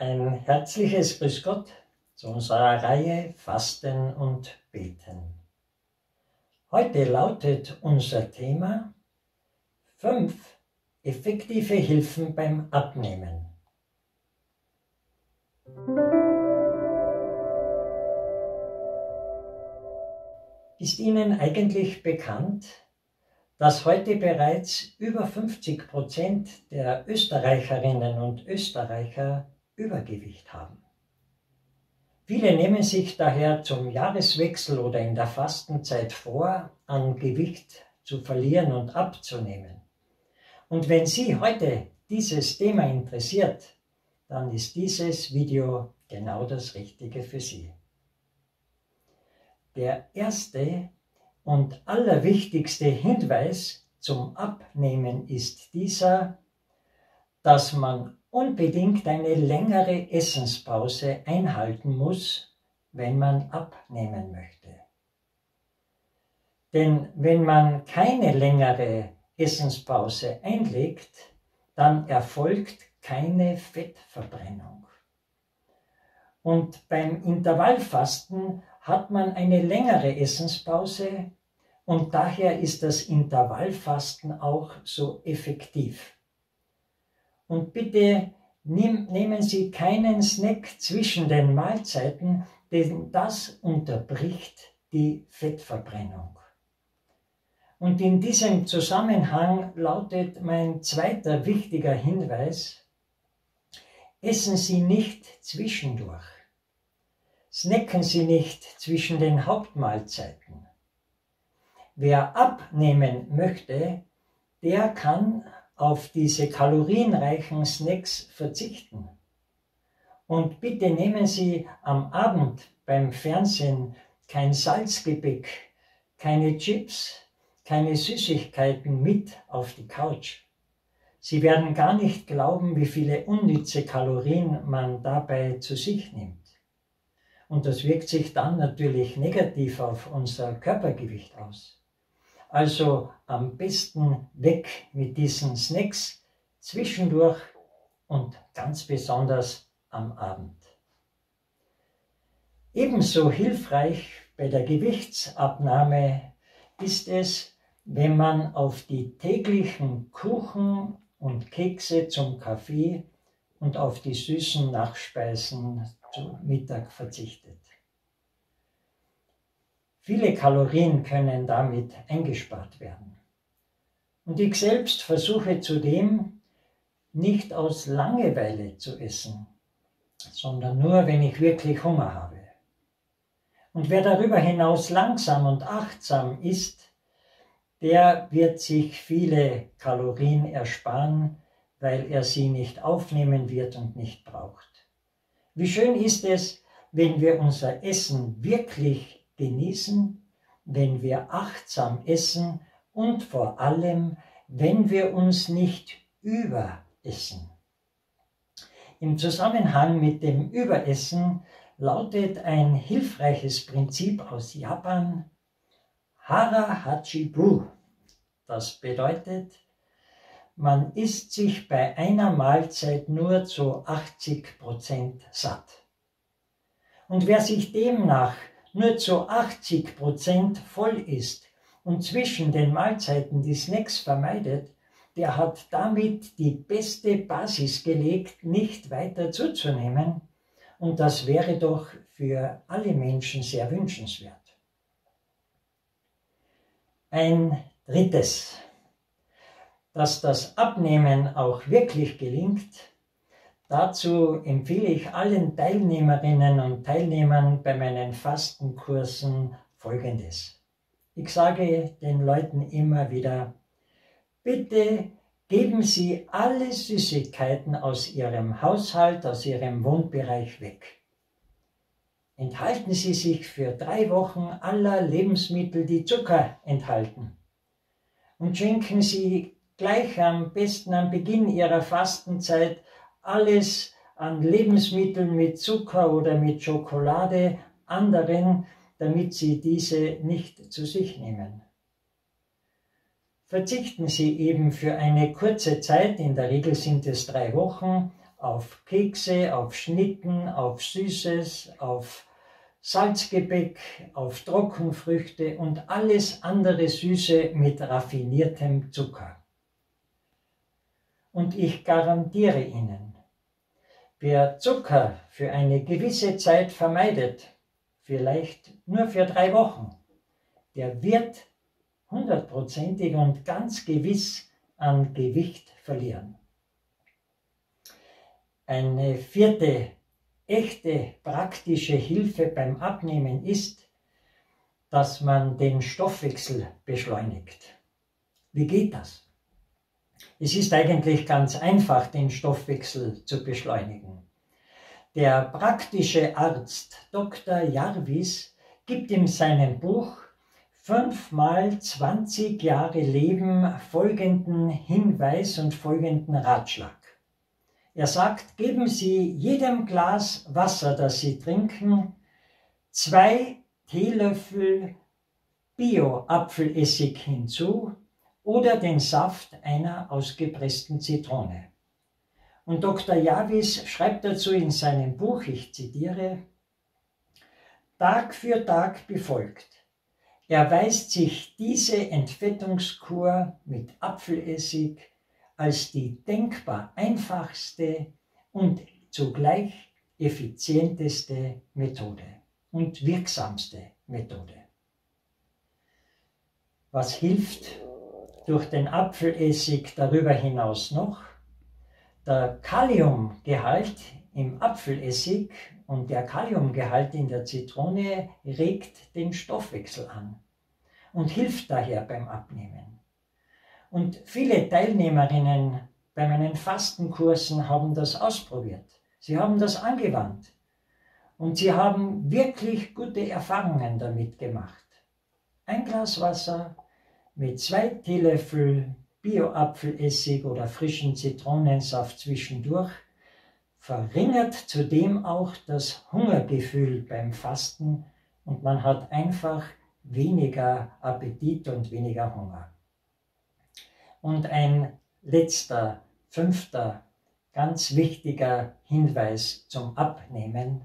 Ein herzliches Grüß Gott zu unserer Reihe Fasten und Beten. Heute lautet unser Thema 5 effektive Hilfen beim Abnehmen. Ist Ihnen eigentlich bekannt, dass heute bereits über 50% der Österreicherinnen und Österreicher Übergewicht haben? Viele nehmen sich daher zum Jahreswechsel oder in der Fastenzeit vor, an Gewicht zu verlieren und abzunehmen. Und wenn Sie heute dieses Thema interessiert, dann ist dieses Video genau das Richtige für Sie. Der erste und allerwichtigste Hinweis zum Abnehmen ist dieser, dass man unbedingt eine längere Essenspause einhalten muss, wenn man abnehmen möchte. Denn wenn man keine längere Essenspause einlegt, dann erfolgt keine Fettverbrennung. Und beim Intervallfasten hat man eine längere Essenspause und daher ist das Intervallfasten auch so effektiv. Und bitte nehmen Sie keinen Snack zwischen den Mahlzeiten, denn das unterbricht die Fettverbrennung. Und in diesem Zusammenhang lautet mein zweiter wichtiger Hinweis: Essen Sie nicht zwischendurch. Snacken Sie nicht zwischen den Hauptmahlzeiten. Wer abnehmen möchte, der kann auf diese kalorienreichen Snacks verzichten. Und bitte nehmen Sie am Abend beim Fernsehen kein Salzgebäck, keine Chips, keine Süßigkeiten mit auf die Couch. Sie werden gar nicht glauben, wie viele unnütze Kalorien man dabei zu sich nimmt. Und das wirkt sich dann natürlich negativ auf unser Körpergewicht aus. Also am besten weg mit diesen Snacks zwischendurch und ganz besonders am Abend. Ebenso hilfreich bei der Gewichtsabnahme ist es, wenn man auf die täglichen Kuchen und Kekse zum Kaffee und auf die süßen Nachspeisen zu Mittag verzichtet. Viele Kalorien können damit eingespart werden. Und ich selbst versuche zudem nicht aus Langeweile zu essen, sondern nur, wenn ich wirklich Hunger habe. Und wer darüber hinaus langsam und achtsam isst, der wird sich viele Kalorien ersparen, weil er sie nicht aufnehmen wird und nicht braucht. Wie schön ist es, wenn wir unser Essen wirklich genießen, wenn wir achtsam essen und vor allem, wenn wir uns nicht überessen. Im Zusammenhang mit dem Überessen lautet ein hilfreiches Prinzip aus Japan Hara Hachibu. Das bedeutet, man isst sich bei einer Mahlzeit nur zu 80% satt. Und wer sich demnach nur zu 80% voll isst und zwischen den Mahlzeiten die Snacks vermeidet, der hat damit die beste Basis gelegt, nicht weiter zuzunehmen. Und das wäre doch für alle Menschen sehr wünschenswert. Ein drittes, dass das Abnehmen auch wirklich gelingt, dazu empfehle ich allen Teilnehmerinnen und Teilnehmern bei meinen Fastenkursen Folgendes. Ich sage den Leuten immer wieder: Bitte geben Sie alle Süßigkeiten aus Ihrem Haushalt, aus Ihrem Wohnbereich weg. Enthalten Sie sich für 3 Wochen aller Lebensmittel, die Zucker enthalten. Und schenken Sie gleich am besten am Beginn Ihrer Fastenzeit alles an Lebensmitteln mit Zucker oder mit Schokolade anderen, damit Sie diese nicht zu sich nehmen. Verzichten Sie eben für eine kurze Zeit, in der Regel sind es 3 Wochen, auf Kekse, auf Schnitten, auf Süßes, auf Salzgebäck, auf Trockenfrüchte und alles andere Süße mit raffiniertem Zucker. Und ich garantiere Ihnen, wer Zucker für eine gewisse Zeit vermeidet, vielleicht nur für 3 Wochen, der wird hundertprozentig und ganz gewiss an Gewicht verlieren. Eine vierte echte praktische Hilfe beim Abnehmen ist, dass man den Stoffwechsel beschleunigt. Wie geht das? Es ist eigentlich ganz einfach, den Stoffwechsel zu beschleunigen. Der praktische Arzt Dr. Jarvis gibt in seinem Buch 5 mal 20 Jahre Leben folgenden Hinweis und folgenden Ratschlag. Er sagt, geben Sie jedem Glas Wasser, das Sie trinken, 2 Teelöffel Bio-Apfelessig hinzu oder den Saft einer ausgepressten Zitrone. Und Dr. Jarvis schreibt dazu in seinem Buch, ich zitiere, Tag für Tag befolgt, erweist sich diese Entfettungskur mit Apfelessig als die denkbar einfachste und zugleich effizienteste Methode und wirksamste Methode. Was hilft durch den Apfelessig darüber hinaus noch? Der Kaliumgehalt im Apfelessig und der Kaliumgehalt in der Zitrone regt den Stoffwechsel an und hilft daher beim Abnehmen. Und viele Teilnehmerinnen bei meinen Fastenkursen haben das ausprobiert. Sie haben das angewandt und sie haben wirklich gute Erfahrungen damit gemacht. Ein Glas Wasser mit 2 Teelöffel Bio-Apfelessig oder frischen Zitronensaft zwischendurch verringert zudem auch das Hungergefühl beim Fasten und man hat einfach weniger Appetit und weniger Hunger. Und ein letzter, 5. ganz wichtiger Hinweis zum Abnehmen.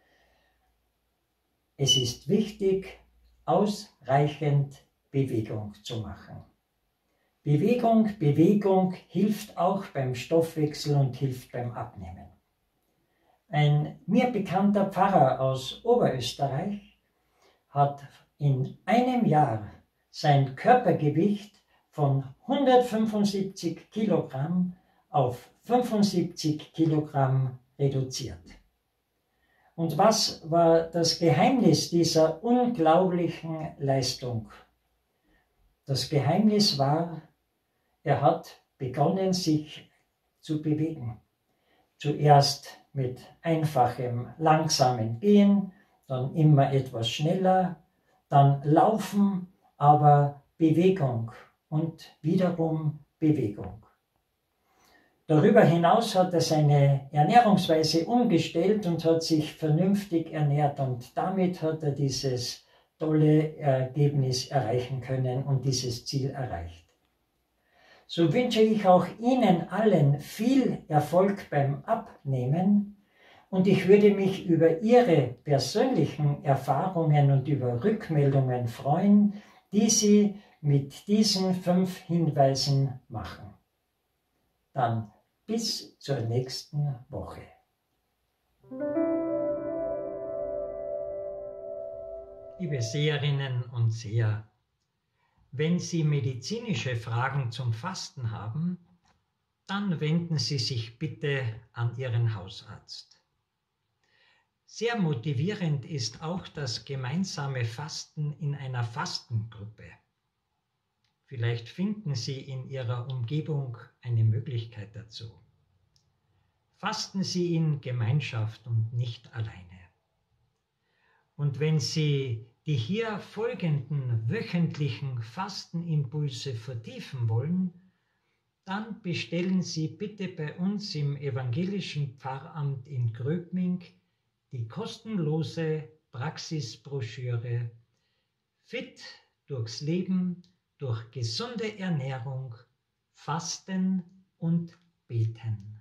Es ist wichtig, ausreichend Bewegung zu machen. Bewegung hilft auch beim Stoffwechsel und hilft beim Abnehmen. Ein mir bekannter Pfarrer aus Oberösterreich hat in einem Jahr sein Körpergewicht von 175 Kilogramm auf 75 Kilogramm reduziert. Und was war das Geheimnis dieser unglaublichen Leistung? Das Geheimnis war, er hat begonnen, sich zu bewegen. Zuerst mit einfachem, langsamem Gehen, dann immer etwas schneller, dann Laufen, aber Bewegung und wiederum Bewegung. Darüber hinaus hat er seine Ernährungsweise umgestellt und hat sich vernünftig ernährt und damit hat er dieses tolle Ergebnis erreichen können und dieses Ziel erreicht. So wünsche ich auch Ihnen allen viel Erfolg beim Abnehmen und ich würde mich über Ihre persönlichen Erfahrungen und über Rückmeldungen freuen, die Sie mit diesen 5 Hinweisen machen. Dann bis zur nächsten Woche. Liebe Seherinnen und Seher, wenn Sie medizinische Fragen zum Fasten haben, dann wenden Sie sich bitte an Ihren Hausarzt. Sehr motivierend ist auch das gemeinsame Fasten in einer Fastengruppe. Vielleicht finden Sie in Ihrer Umgebung eine Möglichkeit dazu. Fasten Sie in Gemeinschaft und nicht alleine. Und wenn Sie die hier folgenden wöchentlichen Fastenimpulse vertiefen wollen, dann bestellen Sie bitte bei uns im evangelischen Pfarramt in Gröbming die kostenlose Praxisbroschüre Fit durchs Leben, durch gesunde Ernährung, Fasten und Beten.